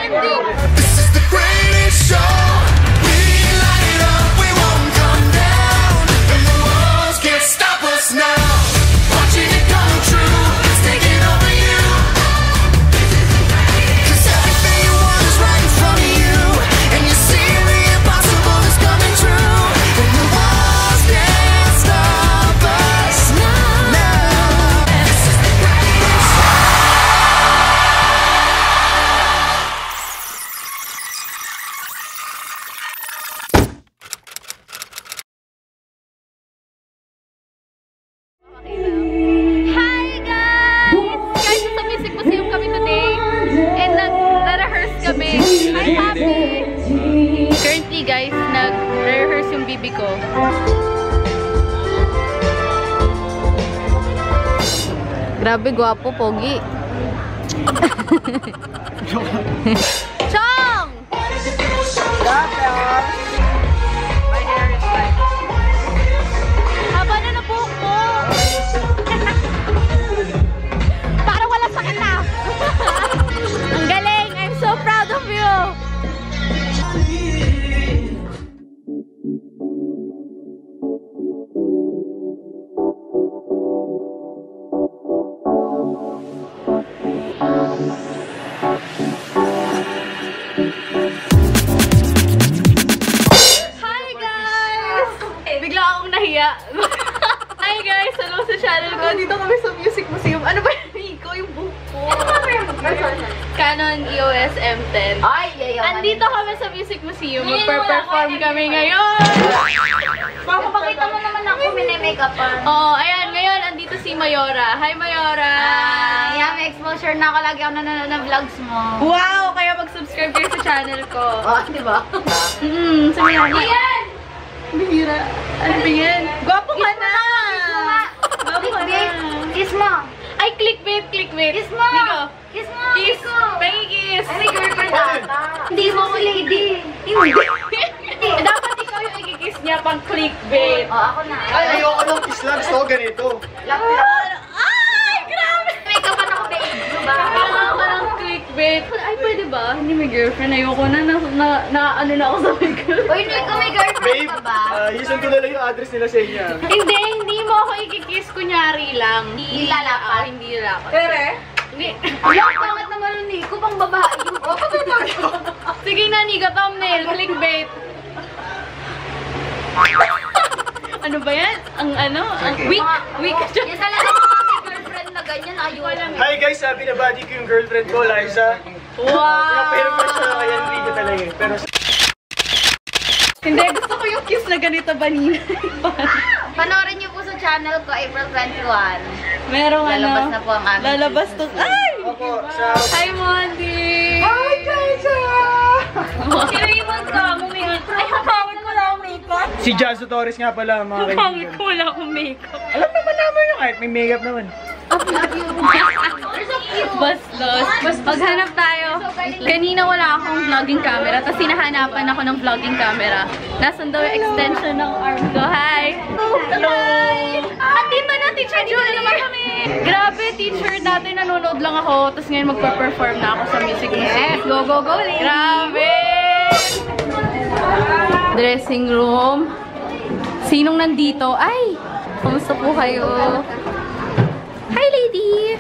trending. This is the greatest show. We light it up, we won't come down, and the walls can't stop us now. Watching it come true, it's taking over you. 'Cause everything you want is right in front of you, and you see the impossible is coming true, and the walls can't stop us now. This is the greatest show. Hi guys! Guys, sa Music Museum kami today. And nag-rehearse kami. Hi, Happy! Currently guys, nag-rehearse yung bibi ko. Grabe, gwapo, pogi. Chong! My hair is fine. Haba na na buhok mo! Parang walang sakit na! Ang galing! I'm so proud of you! Hi guys! Bigla akong nahiya. Hi guys! Hello sa channel ko. Dito kami sa Music Museum. Ano ba yung Nico? Yung buhok ko. Canon EOS M10. Ay, yayaman. Andito kami sa Music Museum. Magper-perform kami ngayon. Pakita mo naman ako, mini-makeupan. Oh, ayan. Ngayon, andito si Mayora. Hi, Mayora! Yeah, may exposure na ako. Lagi ako nanonood ng vlogs mo. Wow! Kaya mag-subscribe kayo sa channel ko. Oh, di ba? Sa Mayora. Ayan! Bihira. Ano ba yan? Gwapo ka na! Gwapo ka na. Kiss mo. Ay, clickbait, clickbait. Kiss mo. Nico. Kiss mo. Kiss. Pangikis. Ay, may girlfriend ata. Hindi mo ako lady. Hindi. Dapat ikaw yung ikikis niya pang clickbait. Oh, ako na. Ay, ayoko ng kiss lang. Gusto ko ganito. Ay, grabe! Make-upan ako, babe. Parang clickbait. Ay, pwede ba? Hindi may girlfriend. Ayoko na. Ano na ako sa may girlfriend. Uy, Nico, may girlfriend Babe, ka ba? isan ko na lang yung address nila sa inyo. Hindi mo ako ikikis. Kunyari lang. Hindi lalapat. Hindi lalapat. Pere? Hindi. Yung pangat naman yung Nico, pang babae. Oh, Sige na, Nico. Thumbnail. Clickbait. Ano ba yan? Ang ano? Ang weak. Yan talaga mga may girlfriend na ganyan. Ayun. Hi guys, sabi na buddy ko yung girlfriend ko, Liza. Wow! Pero pa siya, kaya hindi ko talaga eh. Pero Hindi, gusto ko yung kiss na ganito banina. Panoorin niyo po sa channel ko, April 21. Merong Lalabas ano? na po ang aming Lalabas to. Ay! Opo, sa... Hi, Mondi! Hi guys! Siniwan ka, mumingat. Ay, kapawin ko lang ang makeup. Si Jazzo Torres nga pala, mga Kapawin kaibigan. ko wala akong makeup. Alam naman naman yung kahit may makeup naman. Bastos. Maghanap tayo. Kanina wala akong vlogging camera, tapos sinahanapan ako ng vlogging camera. Nasaan daw yung extension ng arm ko. Hi! Hello! Andito na, Teacher Julie! naman kami! Grabe, teacher. Dati nanonood lang ako, tapos ngayon magpa-perform na ako sa Music Museum. Go, go, go! Grabe! Dressing room. Sinong nandito? Ay! Kamusta po kayo? Hi, lady!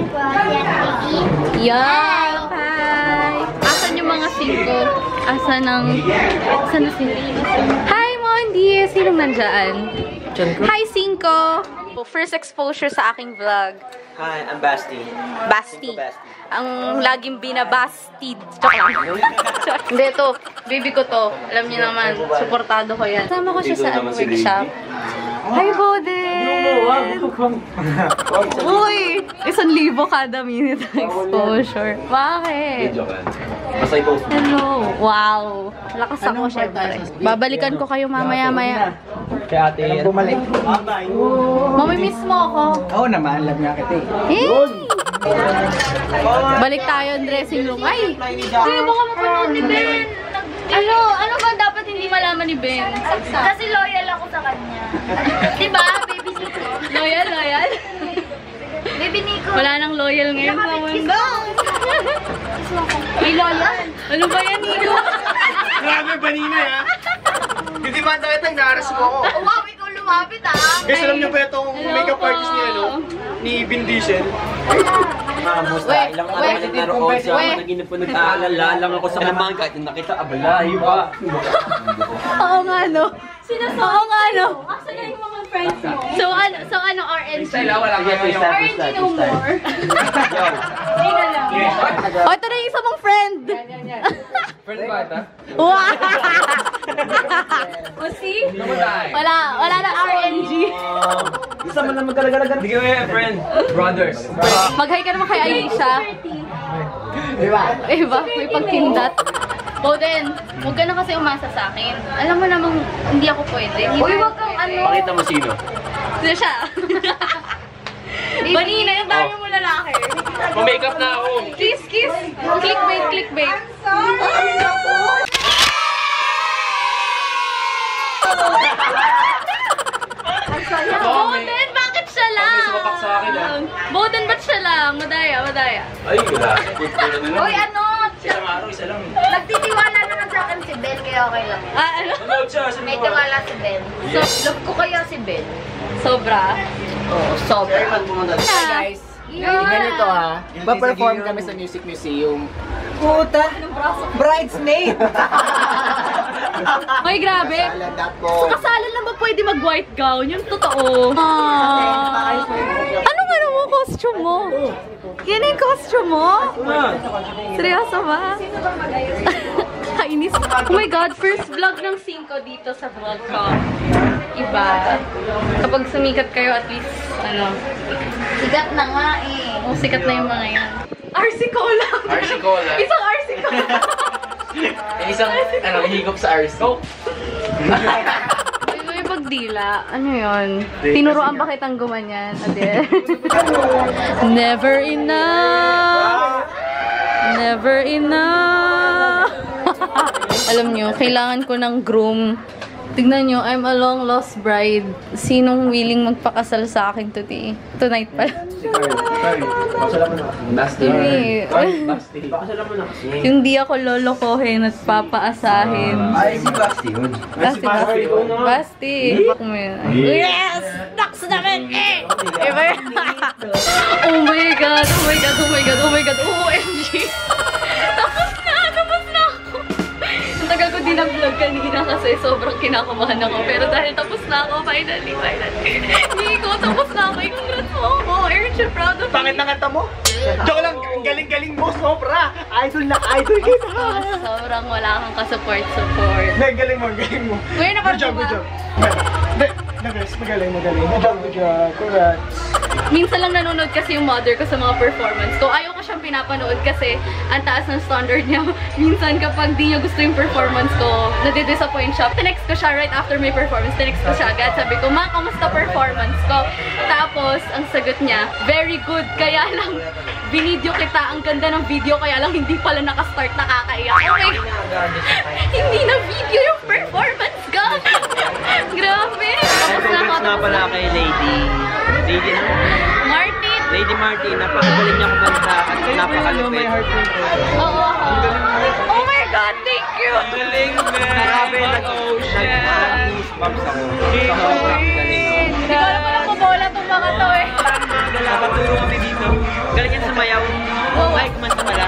Yeah! Hi! Asan yung mga singko? Asan na sila? Hi, Mondi! Sinong nandyan? Hi, Singko! First exposure sa aking vlog. Hi, I'm Basti. Basti. Ang laging binabastid. Joke lang. Hindi, ito. Baby ko to. Alam niyo naman. Suportado ko yan. Kasama ko siya sa workshop. Hi, Boden! Uy! 1,000 kada minute ng exposure. Bakit? Basta ikaw. Hello. Wow. Lakas ako, syempre. Babalikan ko kayo mamaya-maya. Kaya ate yan. Bumalik. Mamimiss mo ako. Oo naman, alam nga kita eh. Hey! Balik tayo ang dressing room. Ay! Kaya baka mapanood ni Ben. Ano ba dapat hindi malaman ni Ben? Kasi loyal ako sa kanya. Diba, baby Nico? Loyal? Baby Nico. Wala nang loyal ngayon sa mundo. May lola. Ano ba yan, Nico? Grabe, banina ha. Hindi ba ang takit ang naaras mo ako? Wow, ikaw lumapit ah. Guys, alam niyo ba itong makeup artist ni ni Vin Diesel? Kamusta? Ilang araw na naroon siya. Naginip po nag-aalala lang ako sa naman kahit yung nakita, abala, iba. Oo nga, no? Oo nga, no? Asa na yung mga friends mo? So ano, RNG? RNG no more. Hindi na lang. O, ito na yung isa mong friend. Friend ba ito? Wow! O see? Wala na RNG. Isa man lang magkalagalagan. Hindi kami friend. Brothers. Mag-hi ka naman kay Aisha. Diba? May pagkindat. Boden, huwag ka na kasi umasa sa akin. Alam mo namang hindi ako pwede. Uy, wag kang ano. Pakita mo sino. Sino siya? Banina, yung dami mo lalaki. Pa-makeup na ako. Kiss, kiss. Clickbait, clickbait. Boden, bakit siya lang? May sumapak sa akin, ah. Boden, ba't siya lang? Madaya, madaya. Ay, wala. Uy, ano? Isang araw, isa lang. Nagtitiwala naman sa akin si Ben, kaya okay lang. Ano? Nanood siya. Sino May ba? tiwala si Ben. So, love ko kaya si Ben. Sobra. Oo, sobra. Guys, ganito ha. Pa-perform kami sa Music Museum. Puta! Bridesmaid! Ay, grabe. Kasalan ako. Sa kasalan lang ba pwede mag-white gown? Yung totoo. Anong ano mo, costume mo? Yan yung costume mo? Seryoso ba? Kainis. Oh my God, first vlog ng 5 dito sa vlog ko. Iba. Kapag sumikat kayo, at least, ano. Sigat na nga eh. Oh, sikat na yung mga yan. RC Cola! RC Cola. Isang RC Cola! Isang, higop sa RC. Go! May pagdila. Ano yun? Tinuruan ba kitang gumanyan, Adele? Never enough! Never enough! Alam nyo, kailangan ko ng groom. Tignan nyo, I'm a long lost bride. Sinong willing magpakasal sa akin today? Tonight pala. Basti. Hindi. Yung di ako lolokohin at papaasahin. Ay, si Basti yun. Basti, Basti. Basti. Yes! Naks namin! Eh! Iba yan. Oh my God! Oh my God! Oh my God! Oh my God! OMG! Tapos na ako! Ang tagal ko din ang vlog kanina kasi sobrang kinakabahan ako. Pero dahil tapos na ako, finally. Nico, tapos na ako. Congrats mo ako. Aren't you proud of me? Pangit na kanta mo? Joke lang, ang galing-galing mo, sobra! Idol na idol kita! Sobrang wala kang ka-support. Galing mo. Kuya, Good job, good job. Magaling. Good job. Congrats. Minsan lang nanonood kasi yung mother ko sa mga performance ko. Ayaw ko siyang pinapanood kasi ang taas ng standard niya. Minsan kapag di niya gusto yung performance ko, nadidisappoint siya. Tinext ko siya right after my performance. Tinext ko siya agad. Sabi ko, Ma, kamusta performance ko? Tapos, ang sagot niya, very good. Kaya lang, binidyo kita. Ang ganda ng video. Kaya lang, hindi pala nakastart, nakakaiyak. Okay. Hindi na video yung performance ko. Grabe. Tapos na ako. Nga pala kay Lady Martin. Lady Martin, napakagaling niya kumanta at napakalupit. Oo. Oh my God, thank you. Galing, man! Grabe, nag-goosebumps ako. Sobrang galing. Hindi ko alam kung bola itong mga to eh. Napaturo kami dito. Galing yan sumayaw. Ay, kumanta pala.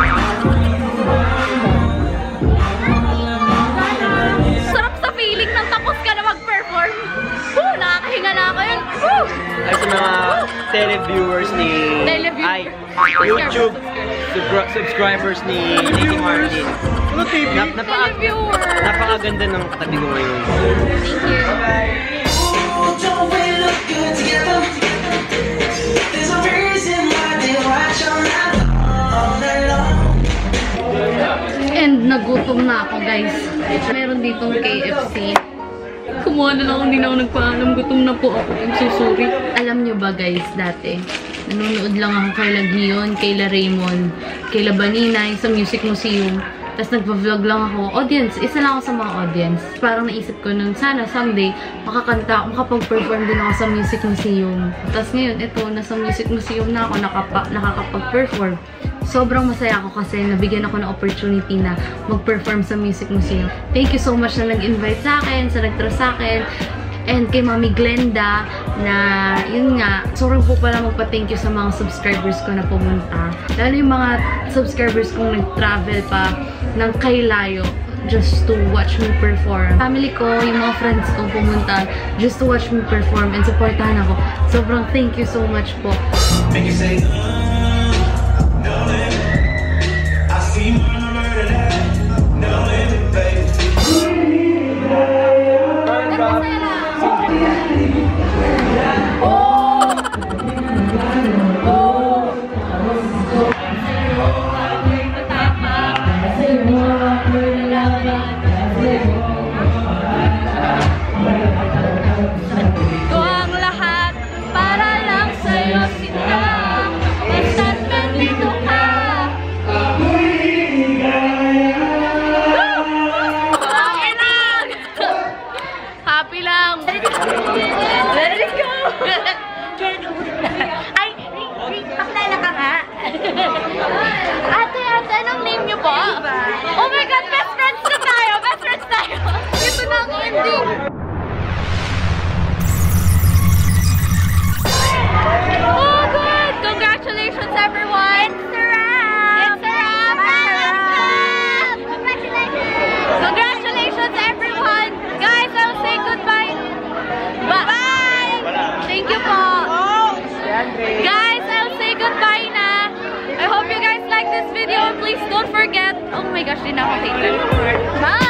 Sarap sa feeling nang tapos ka na mag-perform. Nakakahinga na ako yun. Ay, sa mga televiewers ni... Ay, YouTube subscribers ni Lady Martin. Ano TV? Televiewer. Napakaganda ng tabi ko ngayon. Thank you. Don't we look good together? There's a reason why they watch all night long. And nagutom na ako, guys. Meron ditong KFC. Kumuha na lang ako, hindi na ako nagpaalam. Gutom na po ako. I'm so sorry. Alam nyo ba, guys, dati, nanonood lang ako kay Gion, kay Raymond, kay Banina, sa Music Museum. Tapos nagpa-vlog lang ako. Audience, isa lang ako sa mga audience. Parang naisip ko nun, sana someday, makakanta ako, makapag-perform din ako sa Music Museum. Tapos ngayon, ito, nasa Music Museum na ako, nakakapag-perform. sobrang masaya ako kasi nabigyan ako ng opportunity na mag-perform sa Music Museum. Thank you so much na nag-invite sa akin, sa nag-trust sa akin. And kay Mami Glenda na, yun nga, sobrang po pala magpa-thank you sa mga subscribers ko na pumunta. Lalo yung mga subscribers kong nag-travel pa ng kailayo just to watch me perform. Family ko, yung mga friends kong pumunta just to watch me perform and supportahan ako. Sobrang thank you so much po. Make you say, no limit. I see more than that. No limit, baby. Ate, anong name niyo po? Oh my God, best friends na tayo! Best friends tayo! Ito na ang ending! Oh God! Congratulations everyone! It's a wrap! It's a wrap! Congratulations! Congratulations everyone! Guys, I'll say goodbye! Bye! Thank you po! Guys, I'll say goodbye na! I hope you guys like this video and please don't forget, oh my gosh, di na ako hater. Bye!